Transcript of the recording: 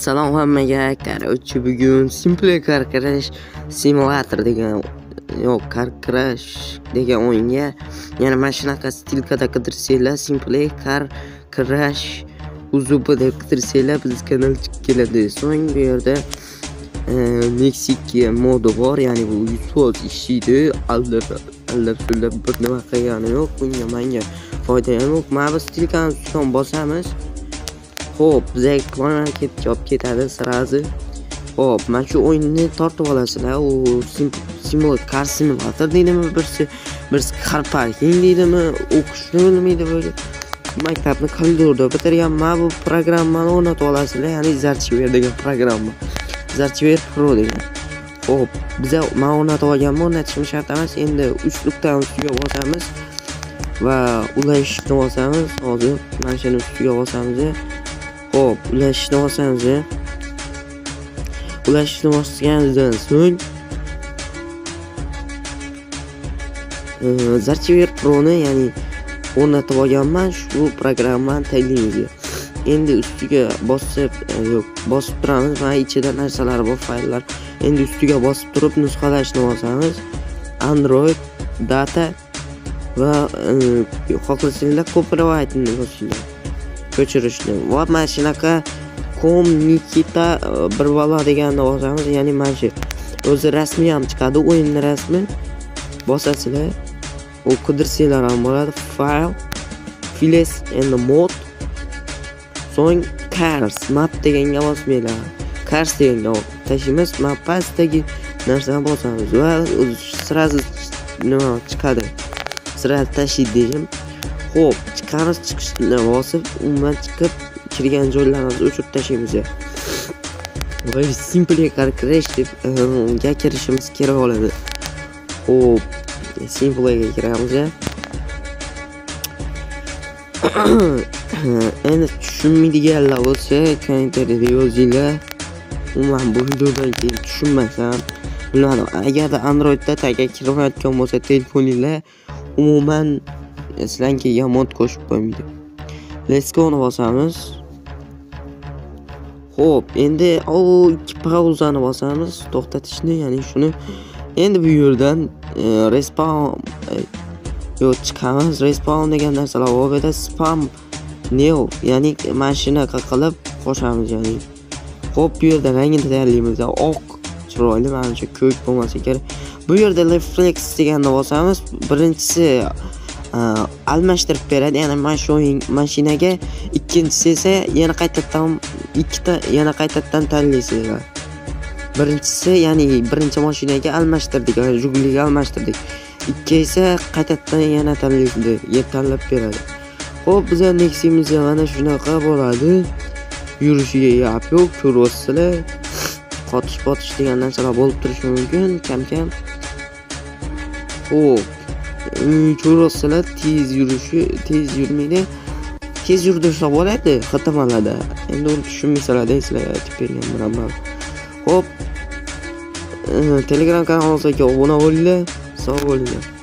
Salom hammaga. Короче, bugun Simple Car Crash Simulator degan Car Crash degan o'yinga yana mana shunaqa stilkada qidirsanglar Simple Car Crash uzubi deb qidirsanglar biz kanal chiqib keladi. So'ng bu yerda Meksika modi bor, ya'ni bu 100% ishlaydi. Allar bir nima qilgani yo'q, bunga menga foyda ham yo'q. Mana bu stilkani ustidan bosamiz. Hop, bizga plaket olib ketadi sirazi. Hop, mana shu o'yinni tortib olasizlar. U Simple Car Simulator deydimi, birsi Car Parking deydimi, o'qishni bilmaydi böyle. Maktabni koridorda bitirgan. Mana bu programmani o'rnatib olasizlar, ya'ni Zarchiver degan programma. Zarchiver Pro degan. Hop, biza mana o'rnatib olganman, o'rnatishim shart emas. Endi 3 nuqtani ustiga bosamiz va ulashishni bosamiz. Hozir mana shuni ustiga bosamiz. Hop, ulashishni bosamiz. Ulashishni bosganimizdan so'ng Zarchiver Pro'ni, ya'ni o'rnatib olganman, shu programmani taglaymiz. Endi ustiga bosib turamiz. Mana ichida narsalar bor, fayllar. Endi ustiga bosib turib nusxalashni bosamiz. Android, data va xohlasanglar copyright-ni bosinglar. Ko'chirishni. Va mana shunaqa Nikita bir balo deganni bosamiz, ya'ni mana shu. O'zi rasmi ham chiqadi, o'yinning rasmi. Bosasizlar, u qidirsanglar ham bo'ladi. File, files and mod. So'ng Cars map deganga bosmanglar. Cars deganga tashimiz, map pastdagi narsani bosamiz va sirazi nima chiqadi. Sirazi tashlaydi deyim. Hop, chiqishni bosib, undan chiqib kirgan joylarimizni o'chirib tashlaymiz. Va Simple Car Crash deb ga kirishimiz kerak bo'ladi. Hop, Simple ga kiramiz. Endi tushunmaydiganlar bo'lsa, kommentariyada yozinglar. Umuman bu videodan keyin tushunmasam, bilmadim. Agarda Androidda taga kirmayotgan bo'lsa telefoningizlar, umuman sizlarga mod qo'shib qo'ymaydi. Let's go ni bosamiz. Hop, endi ikki pauzani bosamiz, to'xtatishni, ya'ni shuni. Endi bu yerdan respawn chiqamiz. Respawn degan narsalar bor, bu yerda spam new, ya'ni mashina qilib qo'shamiz, ya'ni. Hop, bu yerda rangini tayyorlaymiz. Oq chiroyli, mana shu ko'k bo'lmasa kerak. Bu yerda reflex deganni bosamiz. Birinchisi almashtirib beradi, ya'ni mana shu mashinaga, ikkinchisi esa yana qaytadan tanlaysizlar. Birinchisi, ya'ni birinchi mashinaga almashtirdik, Jiguliga almashtirdik. Ikkinchisi esa qaytadan yana tanlab beradi. Xo'p, biz Neximiz mana shunaqa bo'ladi. Yurishiga gap yo'q, ko'ryapsizlar. Qotish degan narsalar bo'lib turishi mumkin, kam-kam. Xo'p, ko'ryapsizlar, tez yurmaydi. Tez yurdirsa bo'ladi xatamalarda. Endi uni tushunmaysalar deysizlar, aytib bergan bilan. Xo'p, Telegram kanalimizga obuna bo'linglar, sog' bo'linglar.